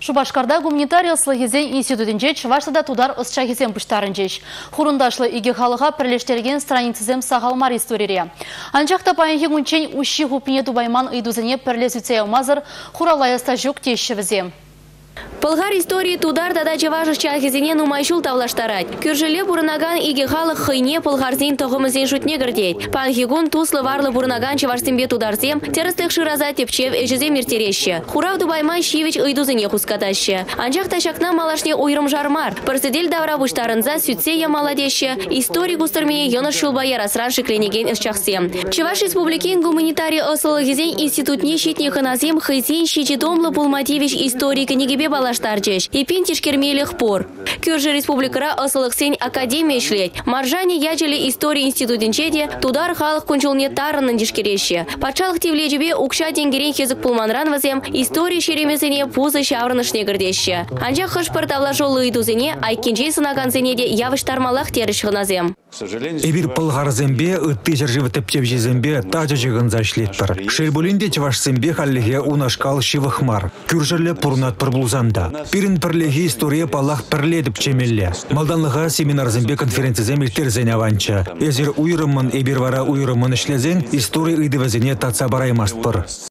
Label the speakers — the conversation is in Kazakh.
Speaker 1: Шубашкарда гуманитария слыгезен институтинче Чувашстада тудар ысчагезен пуштарынчеш. Хурундашлы иге халыға пірлештелген страницизем сағалмар историре. Анчақта паянхи гунчен ущи хупине тубайман идузене пірлесуце алмазыр хуралайыста жүк тешшівізе.
Speaker 2: Пылгар истории тудар тада чевашыш чахизине нумайшул тавлаштарать. Кюржиле бурнаган иге халық хыйне пылгарзин тоғымызен шутне гірдейд. Панхигун туслы варлы бурнаган чевашсембе тударзем, терістік шыраза тепчев эжізе миртереші. Хурав дубайман шивич ыйдузыне хускаташы. Анчақ ташакна малашне уйрым жармар. Парсидель давра буштарынза сүтсея маладеші. Историк устырмее йоныш шулбая расран шикленеген ісчақсем. Чеваш республикен гуманитарий осылығызен институтне щитне ханазем хызен щичидомлы пулмативич историка негебе балаштарчеш. И пентишкермелих пор. Кюржи республикара осылықсен академия шлет. Маржане ячели истории институтинчеде тудар халық күнчулне тарынын дишкереші. Патшалық тевлежебе укша тенгерен хезік пулманран вазем история шеремесене пузы шаврынышне гірдеші. Анчақ хышпыр тавлашолы идузене айкенчей сынаганзенеде явыштармалақ теріш хыназем.
Speaker 3: Эбир пылгарзембе ытты жерживы тепчевжезембе тажа жығын зашлеттір. Шельбулинде чевашсембе халлеге унашкал шивыхмар. Кюржерле пурнат пырбулзанда. Пирин пірлеге история палах пірледіп чемелле. Малданлыға семинарзембе конференцизем илтерзен аванча. Эзір уйрымын эбир вара уйрымын ішлезен история ыйдывезене татса бараймаст пыр.